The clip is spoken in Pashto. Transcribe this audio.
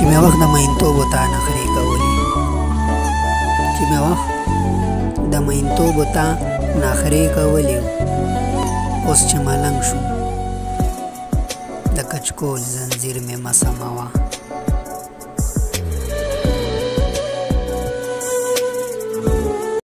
چې مې وخت د مینتوبو تا نخرې کولې چې مې وخت د مینتوبو تا نخرې کولې اوس چې ملنګ شو د کچکول زنځیر مې مه سموه